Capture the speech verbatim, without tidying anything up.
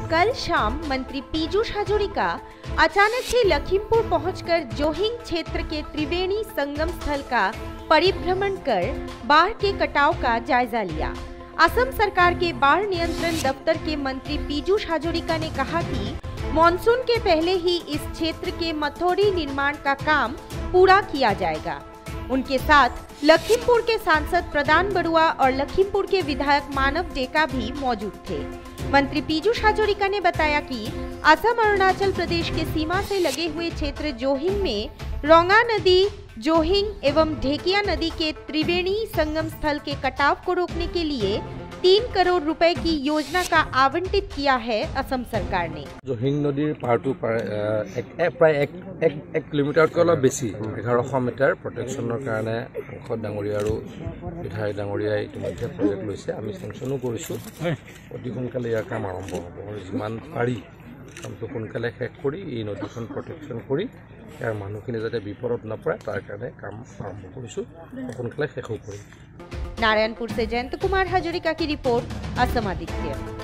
कल शाम मंत्री पीयूष हाजोरिका अचानक से लखीमपुर पहुंचकर जोहिंग क्षेत्र के त्रिवेणी संगम स्थल का परिभ्रमण कर बाढ़ के कटाव का जायजा लिया। असम सरकार के बाढ़ नियंत्रण दफ्तर के मंत्री पीयूष हाजोरिका ने कहा कि मॉनसून के पहले ही इस क्षेत्र के मथौड़ी निर्माण का काम पूरा किया जाएगा। उनके साथ लखीमपुर के सांसद प्रदान बरुआ और लखीमपुर के विधायक मानव डेका भी मौजूद थे। मंत्री पीयूष हाजोरिका ने बताया कि असम अरुणाचल प्रदेश के सीमा से लगे हुए क्षेत्र जोहिंग में रोंगा नदी, जोहिंग एवं ढेकिया नदी के त्रिवेणी संगम स्थल के कटाव को रोकने के लिए तीन करोड़ रुपए की योजना का आवंटित किया है असम सरकार ने। जोहिंग नदीर पारटू प्राय एक एक किलोमीटारतকৈ অলপ বেছি এঘাৰশ মিটাৰ প্ৰটেকশ্যনৰ কাৰণে সংসদ ডাঙৰীয়া আৰু বিধায়ক ডাঙৰীয়াই ইতিমধ্যে প্ৰজেক্ট লৈছে। আমি চেংচনো কৰিছোঁ। অতি সোনকালে ইয়াৰ কাম আৰম্ভ হ'ব। যিমান পাৰি কামটো সোনকালে শেষ কৰি এই নদীখন প্ৰটেকশ্যন কৰি ইয়াৰ মানুহখিনি যাতে বিপদত নপৰে তাৰ কাৰণে কাম আৰম্ভ কৰিছোঁ। সোনকালে শেষ হ'ব। नारायणपुर से जयंत कुमार हाजोरिका की रिपोर्ट, असम आदित्य।